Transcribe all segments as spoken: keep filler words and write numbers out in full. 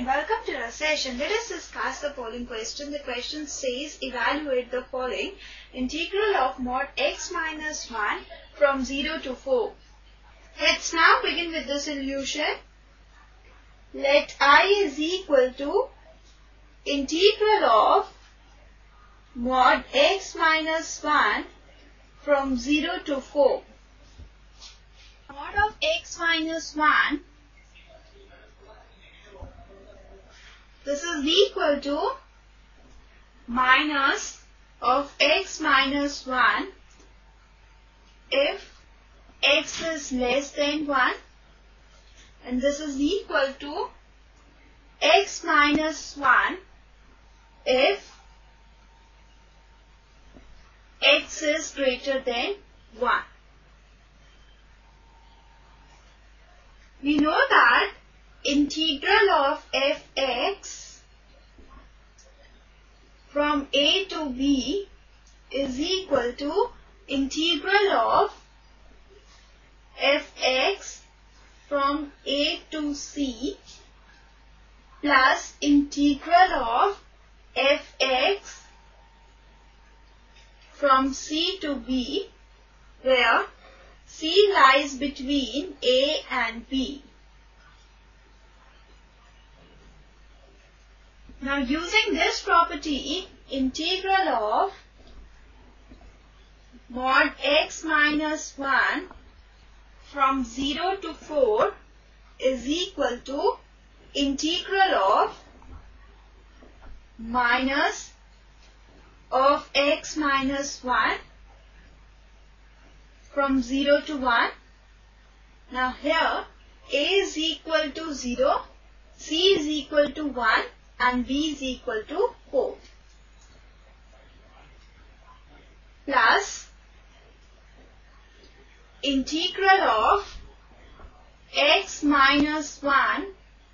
and welcome to our session. Let us discuss the following question. The question says evaluate the following: integral of mod x minus one from zero to four. Let's now begin with the solution. Let I is equal to integral of mod x minus one from zero to four. Mod of x minus one, this is equal to minus of x minus one if x is less than one, and this is equal to x minus one if x is greater than one. We know that integral of fx from a to b is equal to integral of fx from a to c plus integral of fx from c to b, where c lies between a and b. Now, using this property, integral of mod x minus one from zero to four is equal to integral of minus of x minus one from zero to one. Now here a is equal to zero, c is equal to one and b is equal to four, plus integral of x minus one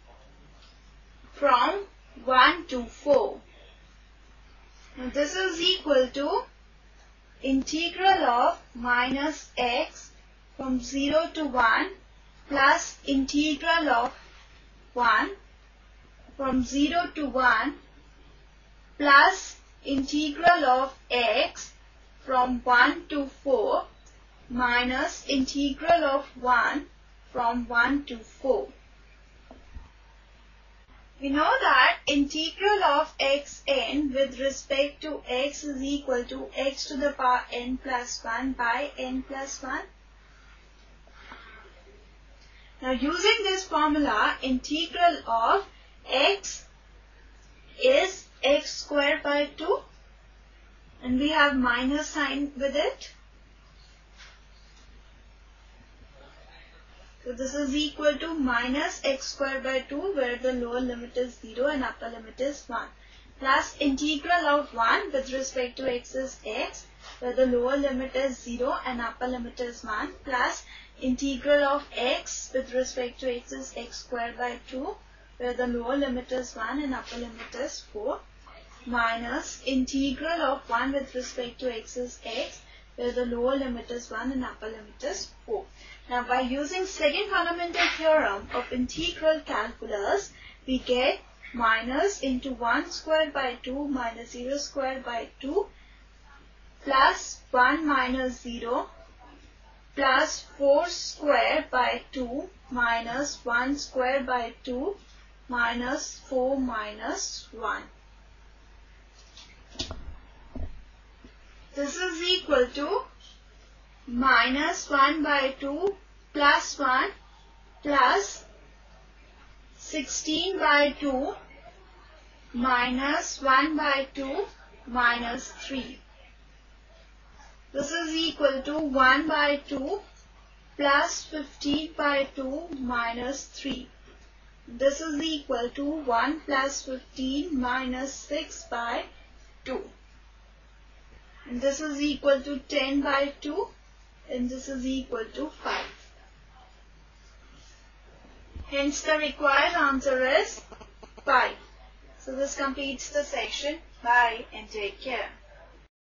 from one to four. Now this is equal to integral of minus x from zero to one plus integral of one from zero to one plus integral of x from one to four minus integral of one from one to four. We know that integral of xn with respect to x is equal to x to the power n plus one by n plus one. Now, using this formula, integral of x is x square by two, and we have minus sign with it. So this is equal to minus x square by two, where the lower limit is zero and upper limit is one, plus integral of one with respect to x is x, where the lower limit is zero and upper limit is one, plus integral of x with respect to x is x square by two, where the lower limit is one and upper limit is four, minus integral of one with respect to x is x, where the lower limit is one and upper limit is four. Now, by using second fundamental theorem of integral calculus, we get minus into one squared by two minus zero squared by two plus one minus zero plus four squared by two minus one squared by two minus four minus one. This is equal to minus one by two plus one plus sixteen by two minus one by two minus three. This is equal to one by two plus fifteen by two minus three. This is equal to one plus fifteen minus six by two. And this is equal to ten by two, and this is equal to five. Hence the required answer is five. So this completes the section. Bye and take care.